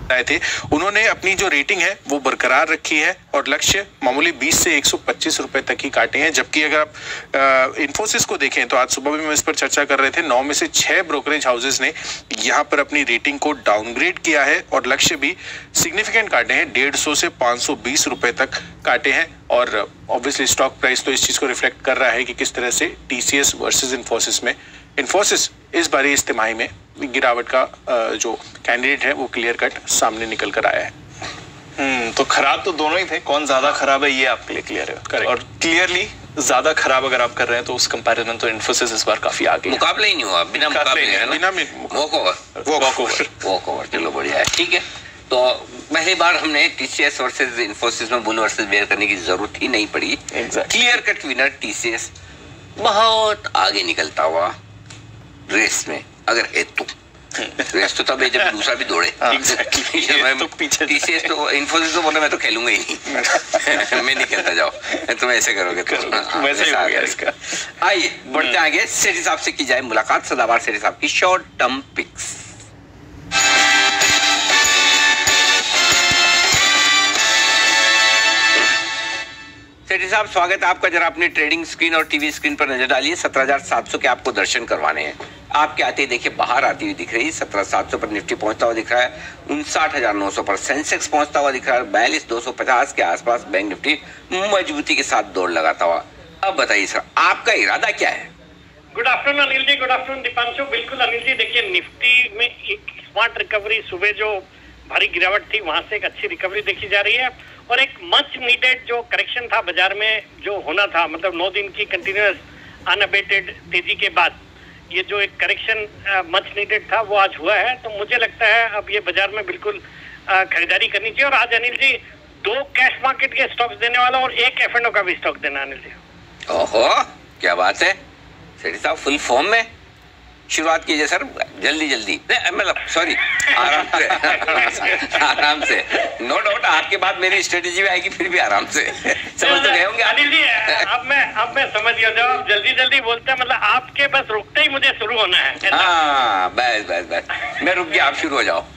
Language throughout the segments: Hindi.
आए थे, उन्होंने अपनी जो रेटिंग है वो बरकरार रखी है और लक्ष्य मामूली 20 से 125 रुपए तक ही काटे हैं। जबकि अगर आप इन्फोसिस को देखें तो आज सुबह भी हम इस पर चर्चा कर रहे थे, 9 में से 6 ब्रोकरेज हाउसेस ने यहाँ पर अपनी रेटिंग को डाउनग्रेड किया है और लक्ष्य भी सिग्निफिकेंट काटे हैं, 150 से 520 रुपए तक काटे हैं। और ऑब्वियसली स्टॉक प्राइस तो इस चीज को रिफ्लेक्ट कर रहा है कि किस तरह से टीसीएस वर्सेस इन्फोसिस में इन्फोसिस इस बारी इस तिमाही में गिरावट का जो कैंडिडेट है वो क्लियर कट सामने निकल कर आया है। तो खराब तो दोनों ही थे, कौन ज्यादा खराब है ये आपके लिए क्लियर है। Correct. और क्लियरली ज्यादा खराब अगर आप कर रहे हैं तो उस कंपैरिजन तो इन्फोसिस इस बार काफी आगे मुकाबले ही नहीं हुआ, बिना मुकाबले है ना, वॉक ओवर। चलो बढ़िया है, ठीक है। तो पहली बार हमने टीसीएस वर्सेस इन्फोसिस में बुल वर्सेस बेयर करने की जरूरत ही नहीं पड़ी। क्लियर कट विनर टीसीएस बहुत आगे निकलता हुआ रेस में, अगर है तो रेस तो तब है जब दूसरा भी दौड़े। टीसीएस तो इन्फोसिस तो बोला मैं तो खेलूंगा ही नहीं मैं नहीं खेलता, जाओ तुम ऐसे करोगे तो वैसे आ गया इसका। आइए बढ़ते आगे, सेठी साहब से की जाए मुलाकात, सदाबहार सेठी साहब की शॉर्ट टर्म पिक्स। सेठी साहब स्वागत है आपका। जरा अपनी ट्रेडिंग स्क्रीन और टीवी स्क्रीन पर नजर डालिए। 17,700 के आपको दर्शन करवाने हैं। आपके आते ही देखिए बाहर आती हुई दिख रही है, 17,700 पर निफ्टी पहुंचता हुआ दिख रहा है, 59,900 पर सेंसेक्स पहुंचता हुआ दिख रहा है, 42,250 के आसपास बैंक निफ्टी मजबूती के साथ दौड़ लगाता हुआ। अब बताइए सर, आपका इरादा क्या है? Good afternoon Anil ji, good afternoon Deepanshu. बिल्कुल अनिल जी, देखिए निफ्टी में एक स्मार्ट रिकवरी, सुबह जो भारी गिरावट थी वहां से एक अच्छी रिकवरी देखी जा रही है और एक मच नीडेड जो करेक्शन था बाजार में जो होना था, मतलब 9 दिन की कंटिन्यूअस अनअबेटेड तेजी के बाद ये जो एक करेक्शन मच नीडेड था वो आज हुआ है। तो मुझे लगता है अब ये बाजार में बिल्कुल खरीदारी करनी चाहिए। और आज अनिल जी 2 कैश मार्केट के स्टॉक्स देने वाला और 1 F&O का भी स्टॉक देना अनिल जी। ओहो क्या बात है सेठी साहब, फुल फॉर्म में शुरुआत कीजिए सर, जल्दी जल्दी, मतलब सॉरी आराम से। नो डाउट आपके बाद मेरी स्ट्रेटेजी भी आएगी, फिर भी आराम से समझ तो गए होंगे अनिल जी। अब मैं समझ गया, जब आप जल्दी जल्दी बोलते हैं मतलब आपके बस रुकते ही मुझे शुरू होना है। हाँ बस मैं रुक गया, आप शुरू हो जाओ।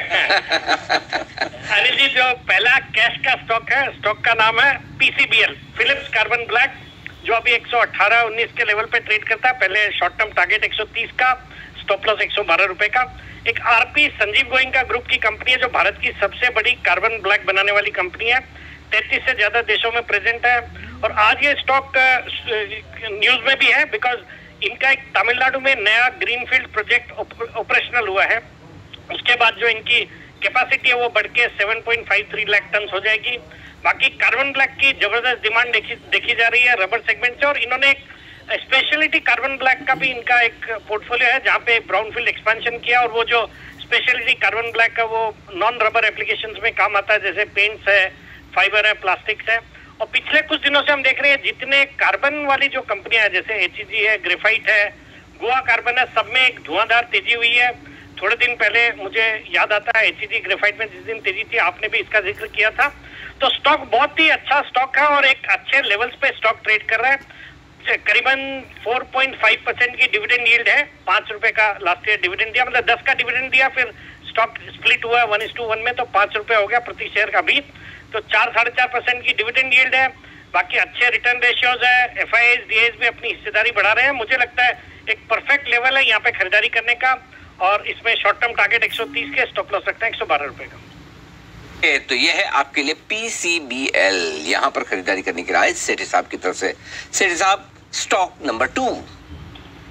अनिल जी जो पहला कैश का स्टॉक है, स्टॉक का नाम है PCBL, फिलिप्स कार्बन ब्लैक, जो अभी 118-19 के लेवल पे ट्रेड करता है। पहले शॉर्ट टर्म टारगेट 130 का, स्टॉप लॉस 112 रुपए का। एक आरपी संजीव गोइंग का ग्रुप की कंपनी है जो भारत की सबसे बड़ी कार्बन ब्लैक बनाने वाली कंपनी है, 33 से ज्यादा देशों में प्रेजेंट है। और आज ये स्टॉक न्यूज में भी है बिकॉज इनका एक तमिलनाडु में नया ग्रीनफील्ड प्रोजेक्ट ऑपरेशनल हुआ है। उसके बाद जो इनकी कैपेसिटी है वो बढ़ के 7.53 लाख टन हो जाएगी। बाकी कार्बन ब्लैक की जबरदस्त डिमांड देखी जा रही है रबर सेगमेंट से। और इन्होंने एक स्पेशलिटी कार्बन ब्लैक का भी इनका एक पोर्टफोलियो है जहां पे ब्राउनफील्ड एक्सपेंशन किया और वो जो स्पेशलिटी कार्बन ब्लैक का वो नॉन रबर एप्लीकेशंस में काम आता है, जैसे पेंट्स है, फाइबर है, प्लास्टिक्स है। और पिछले कुछ दिनों से हम देख रहे हैं जितने कार्बन वाली जो कंपनियां हैं जैसे HEG है, ग्रेफाइट है, गोवा कार्बन है, सब में एक धुआंधार तेजी हुई है। थोड़े दिन पहले मुझे याद आता है HEG ग्रेफाइट में जिस दिन तेजी थी आपने भी इसका जिक्र किया था। तो स्टॉक बहुत ही अच्छा स्टॉक है और एक अच्छे लेवल्स पे स्टॉक ट्रेड कर रहा है। करीबन 4.5% की डिविडेंड यील्ड है, 5 रुपए का लास्ट ईयर डिविडेंड दिया, मतलब 10 का डिविडेंड दिया, फिर स्टॉक स्प्लिट हुआ 1:1 में तो 5 रुपए हो गया प्रति शेयर का भी। तो 4-4.5% की डिविडेंड यील्ड है। बाकी अच्छे रिटर्न रेशियोज है, FIIs DIs भी अपनी हिस्सेदारी बढ़ा रहे हैं। मुझे लगता है एक परफेक्ट लेवल है यहाँ पे खरीदारी करने का। और इसमें शॉर्ट टर्म टारगेट 130 के, स्टॉप लॉस रखते हैं 112 रुपए का। तो ये है आपके लिए PCBL, यहाँ पर खरीदारी करने की राय सेठी साहब की तरफ से। सेठी साहब स्टॉक नंबर 2।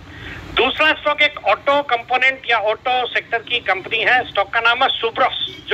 दूसरा स्टॉक एक ऑटो कंपोनेंट या ऑटो सेक्टर की कंपनी है, स्टॉक का नाम है सुब्रोस।